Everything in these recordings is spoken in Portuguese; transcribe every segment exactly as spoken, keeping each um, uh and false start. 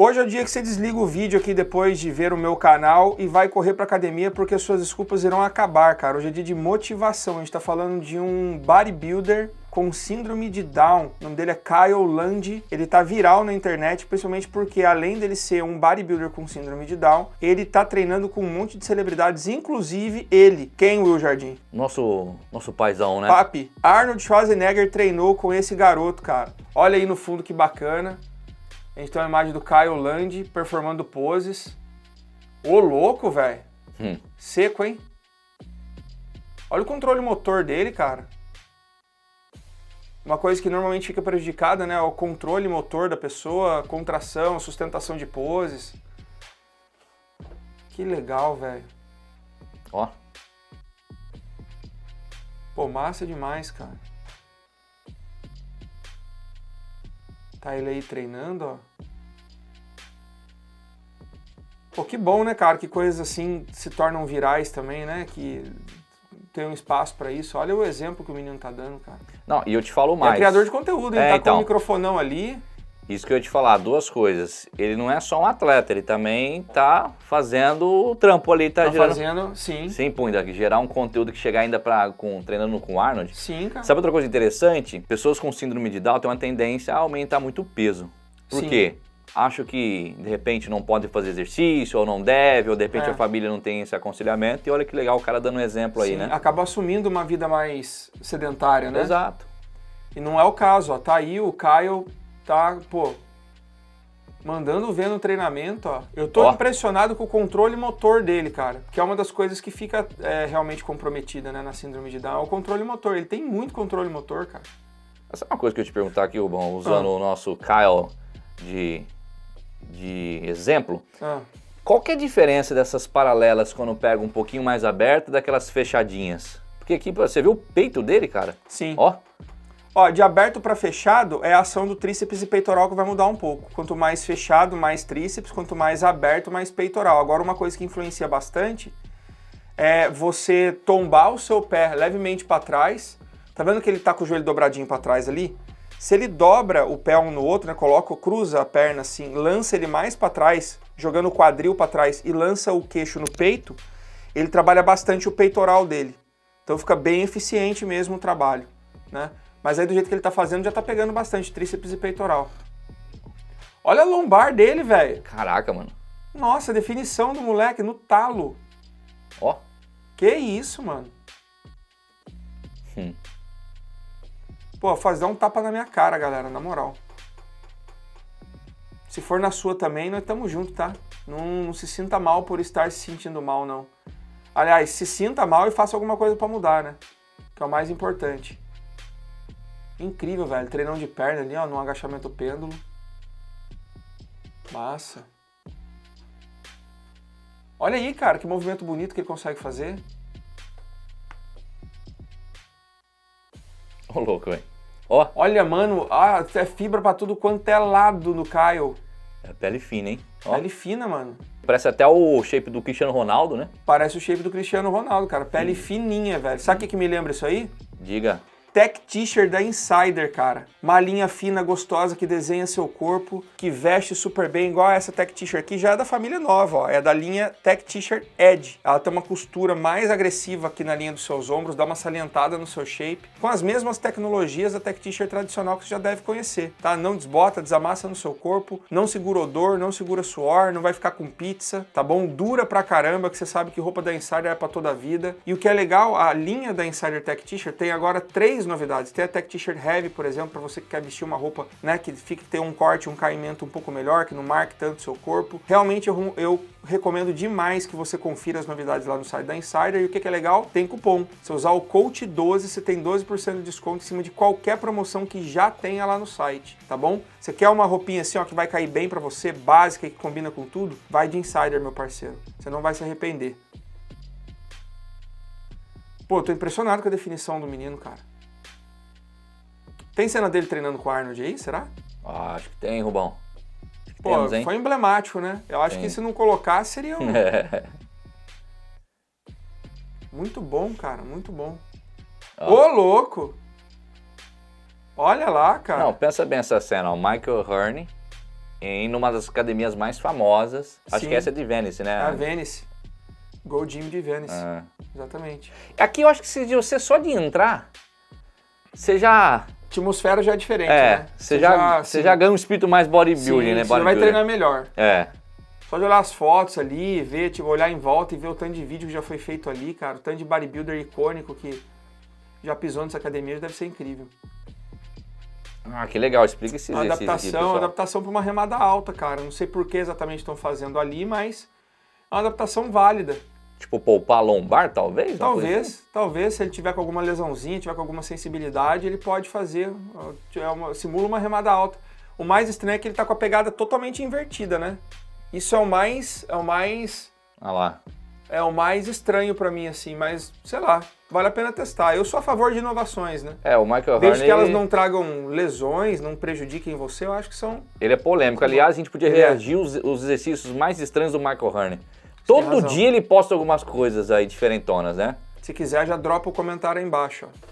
Hoje é o dia que você desliga o vídeo aqui depois de ver o meu canal e vai correr pra academia porque suas desculpas irão acabar, cara. Hoje é dia de motivação, a gente tá falando de um bodybuilder com síndrome de Down. O nome dele é Kyle Lund. Ele tá viral na internet, principalmente porque além dele ser um bodybuilder com síndrome de Down, ele tá treinando com um monte de celebridades, inclusive ele. Quem, Will Jardim? Nosso, nosso paizão, né? Papi. Arnold Schwarzenegger treinou com esse garoto, cara. Olha aí no fundo que bacana. A gente tem uma imagem do Kyle Lund performando poses. Ô, louco, velho. Hum. Seco, hein? Olha o controle motor dele, cara. Uma coisa que normalmente fica prejudicada, né? É o controle motor da pessoa, contração, sustentação de poses. Que legal, velho. Ó. Pô, massa demais, cara. Tá ele aí treinando, ó. Pô, que bom, né, cara? Que coisas assim se tornam virais também, né? Que tem um espaço pra isso. Olha o exemplo que o menino tá dando, cara. Não, e eu te falo mais. É criador de conteúdo, ele é, tá então, com o microfonão ali. Isso que eu ia te falar, duas coisas. Ele não é só um atleta, ele também tá fazendo o trampo ali, tá, Tá gerando... fazendo, sim. Sim, pô, ainda gerar um conteúdo que chegar ainda pra, com, treinando com o Arnold. Sim, cara. Sabe outra coisa interessante? Pessoas com síndrome de Down têm uma tendência a aumentar muito o peso. Por Sim. quê? Acho que, de repente, não pode fazer exercício, ou não deve, ou de repente É. a família não tem esse aconselhamento. E olha que legal o cara dando um exemplo aí, Sim, né? acaba assumindo uma vida mais sedentária, né? Exato. E não é o caso, ó. Tá aí o Kyle, tá, pô, mandando ver no treinamento, ó. Eu tô Ó. impressionado com o controle motor dele, cara. Que é uma das coisas que fica é, realmente comprometida, né, na síndrome de Down. É o controle motor. Ele tem muito controle motor, cara. Essa é uma coisa que eu ia te perguntar aqui, Rubão, usando Ah. o nosso Kyle de, de exemplo. Ah. Qual que é a diferença dessas paralelas quando pega um pouquinho mais aberto e daquelas fechadinhas? Porque aqui, você viu o peito dele, cara? Sim. Ó. Ó, de aberto para fechado é a ação do tríceps e peitoral que vai mudar um pouco. Quanto mais fechado, mais tríceps, quanto mais aberto, mais peitoral. Agora, uma coisa que influencia bastante é você tombar o seu pé levemente para trás. Tá vendo que ele tá com o joelho dobradinho para trás ali? Se ele dobra o pé um no outro, né, coloca, cruza a perna assim, lança ele mais para trás, jogando o quadril para trás e lança o queixo no peito, ele trabalha bastante o peitoral dele. Então fica bem eficiente mesmo o trabalho, né? Mas aí do jeito que ele tá fazendo, já tá pegando bastante tríceps e peitoral. Olha a lombar dele, velho. Caraca, mano. Nossa, a definição do moleque no talo. Ó. Que isso, mano. Hum. Pô, faz dar um tapa na minha cara, galera, na moral. Se for na sua também, nós estamos juntos, tá? Não, não se sinta mal por estar se sentindo mal, não. Aliás, se sinta mal e faça alguma coisa pra mudar, né? Que é o mais importante. Incrível, velho. Treinão de perna ali, ó, no agachamento pêndulo. Massa. Olha aí, cara, que movimento bonito que ele consegue fazer. Ô, louco, velho. Ó. Olha, mano, ah, é fibra pra tudo quanto é lado no Kyle. É pele fina, hein? Ó. Pele fina, mano. Parece até o shape do Cristiano Ronaldo, né? Parece o shape do Cristiano Ronaldo, cara. Pele fininha, velho. Sabe o que, que me lembra isso aí? Diga. Tech T-shirt da Insider, cara. Uma linha fina, gostosa, que desenha seu corpo, que veste super bem, igual essa Tech T-shirt aqui, já é da família nova, ó. É da linha Tech T-shirt Edge. Ela tem uma costura mais agressiva aqui na linha dos seus ombros, dá uma salientada no seu shape, com as mesmas tecnologias da Tech T-shirt tradicional que você já deve conhecer, tá? Não desbota, desamassa no seu corpo, não segura odor, não segura suor, não vai ficar com pizza, tá bom? Dura pra caramba, que você sabe que roupa da Insider é pra toda a vida. E o que é legal, a linha da Insider Tech T-shirt tem agora três novidades. Tem a Tech T-shirt Heavy, por exemplo, para você que quer vestir uma roupa, né, que fique ter um corte, um caimento um pouco melhor, que não marque tanto o seu corpo. Realmente eu, eu recomendo demais que você confira as novidades lá no site da Insider. E o que, que é legal? Tem cupom. Se usar o Coach doze, você tem doze por cento de desconto em cima de qualquer promoção que já tenha lá no site, tá bom? Você quer uma roupinha assim, ó, que vai cair bem para você, básica e que combina com tudo? Vai de Insider, meu parceiro. Você não vai se arrepender. Pô, eu tô impressionado com a definição do menino, cara. Tem cena dele treinando com o Arnold aí, será? Ah, acho que tem, Rubão. Acho que Pô, temos, hein? foi emblemático, né? Eu acho Tem. que se não colocasse, seria um... É. Muito bom, cara, muito bom. Ó. Ô, louco! Olha lá, cara. Não, pensa bem essa cena, ó. Michael Hearn em uma das academias mais famosas. Acho Sim. que essa é de Venice, né? A Venice. Gold Gym de Venice. Ah. Exatamente. Aqui eu acho que se você só de entrar, você já... A atmosfera já é diferente, É, né? você já, você já ganha um espírito mais bodybuilding, sim, né? você já vai Bodybuilder. treinar melhor. É. Só de olhar as fotos ali, ver, tipo, olhar em volta e ver o tanto de vídeo que já foi feito ali, cara. O tanto de bodybuilder icônico que já pisou nessa academia, deve ser incrível. Ah, que legal. Explica esse Uma exercício aqui, adaptação, pessoal. adaptação para uma remada alta, cara. Não sei por que exatamente estão fazendo ali, mas é uma adaptação válida. Tipo, poupar lombar, talvez? Uma coisa assim? Talvez, talvez, se ele tiver com alguma lesãozinha, tiver com alguma sensibilidade, ele pode fazer, é uma, simula uma remada alta. O mais estranho é que ele tá com a pegada totalmente invertida, né? Isso é o mais, é o mais, Ah lá. é o mais estranho pra mim, assim, mas, sei lá, vale a pena testar. Eu sou a favor de inovações, né? É, o Michael Desde Harney, que elas não tragam lesões, não prejudiquem você, eu acho que são... ele é polêmico. Aliás, a gente podia Ele é. reagir os, os exercícios mais estranhos do Michael Harney. tem Todo razão. dia ele posta algumas coisas aí diferentonas, né? Se quiser, já dropa o comentário aí embaixo, ó.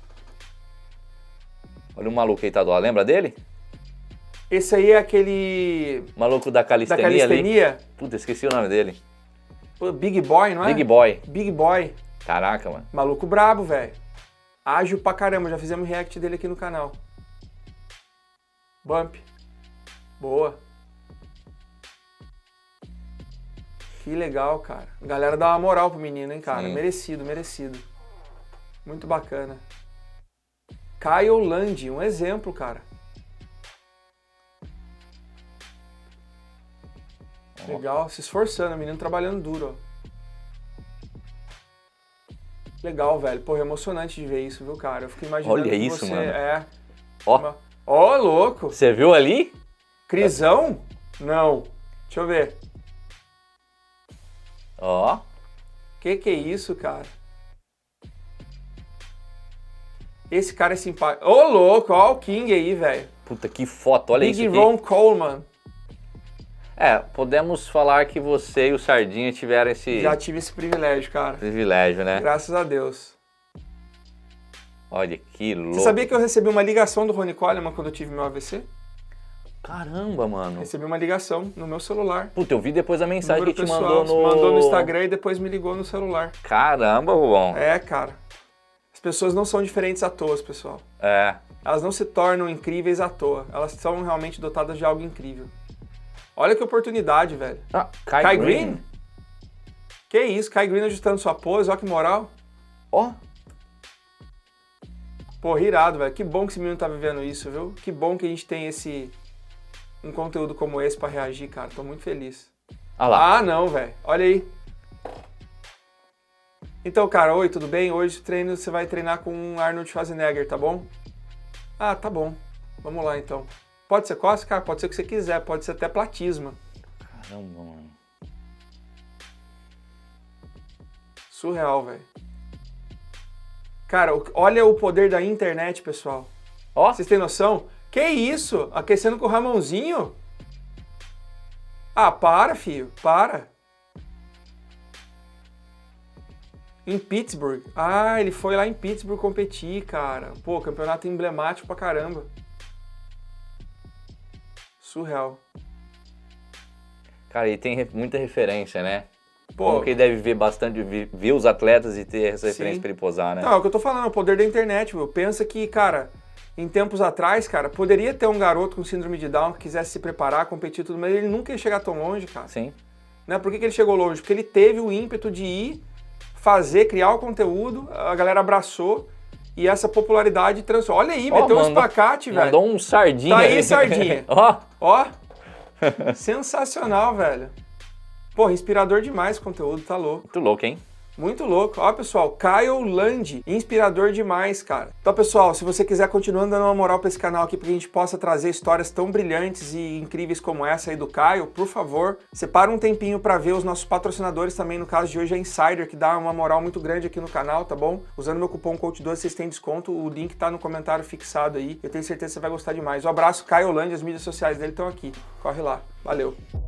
Olha o maluco aí, tá do lado. Lembra dele? Esse aí é aquele... O maluco da da calistenia, calistenia, ali. Puta, esqueci o nome dele. o Big Boy, não é? Big Boy. Big Boy. Caraca, mano. Maluco brabo, velho. Ágil pra caramba, já fizemos react dele aqui no canal. Bump. Boa. Que legal, cara. A galera dá uma moral pro menino, hein, cara. Sim. Merecido, merecido. Muito bacana. Kyle Land, um exemplo, cara. Legal, se esforçando, o menino trabalhando duro, ó. Legal, velho. Porra, é emocionante de ver isso, viu, cara? Eu fico imaginando Olha que isso, você mano. é... Ó, Ó, louco! você viu ali? Crisão? Não. Deixa eu ver. Ó. Que que é isso, cara? Esse cara é simpático. Ô, louco! Ó o King aí, velho. Puta, que foto. Olha Big isso aqui. Ron Coleman. É, podemos falar que você e o Sardinha tiveram esse Já tive esse privilégio, cara. privilégio, né? Graças a Deus. Olha que louco. Você sabia que eu recebi uma ligação do Ronnie Coleman quando eu tive meu A V C? Caramba, mano. Recebi uma ligação no meu celular. Puta, eu vi depois a mensagem Número que te pessoal, mandou no... mandou no Instagram e depois me ligou no celular. Caramba, bom. É, cara. As pessoas não são diferentes à toa, pessoal. É. Elas não se tornam incríveis à toa. Elas são realmente dotadas de algo incrível. Olha que oportunidade, velho. Ah, Kai, Kai Green. Green? Que isso, Kai Green ajustando sua pose, olha que moral. Ó. Pô, irado, velho. Que bom que esse menino tá vivendo isso, viu? Que bom que a gente tem esse... um conteúdo como esse pra reagir, cara. Tô muito feliz. Ah lá. Ah, não, velho. Olha aí. Então, cara, oi, tudo bem? Hoje o treino você vai treinar com o Arnold Schwarzenegger, tá bom? Ah, tá bom. Vamos lá, então. Pode ser costas, cara? Pode ser o que você quiser. Pode ser até platisma. Caramba, mano. Surreal, velho. Cara, olha o poder da internet, pessoal. Ó. Vocês têm noção? Que isso? Aquecendo com o Ramonzinho? Ah, para, filho. Para. Em Pittsburgh. Ah, ele foi lá em Pittsburgh competir, cara. Pô, campeonato emblemático pra caramba. Surreal. Cara, e tem re- muita referência, né? Pô, Como que ele deve ver bastante, ver, ver os atletas e ter essa Sim. referência pra ele posar, né? não, é o que eu tô falando, é o poder da internet, meu. Pensa que, cara, em tempos atrás, cara, poderia ter um garoto com síndrome de Down que quisesse se preparar, competir e tudo, mas ele nunca ia chegar tão longe, cara. Sim. Né? Por que, que ele chegou longe? Porque ele teve o ímpeto de ir, fazer, criar o conteúdo, a galera abraçou e essa popularidade transformou. Olha aí, Ó, meteu um mandou- espacate, velho. Mandou um sardinha. Tá aí, sardinha. Ó. Ó, sensacional, velho. Porra, inspirador demais o conteúdo, tá louco. Muito louco, hein? Muito louco. Ó, pessoal, Kyle Land, inspirador demais, cara. Então, pessoal, se você quiser continuar dando uma moral pra esse canal aqui, pra que a gente possa trazer histórias tão brilhantes e incríveis como essa aí do Kyle, por favor, separa um tempinho pra ver os nossos patrocinadores também, no caso de hoje a Insider, que dá uma moral muito grande aqui no canal, tá bom? Usando meu cupom coach doze vocês têm desconto, o link tá no comentário fixado aí, eu tenho certeza que você vai gostar demais. Um abraço, Kyle Land, as mídias sociais dele estão aqui. Corre lá. Valeu.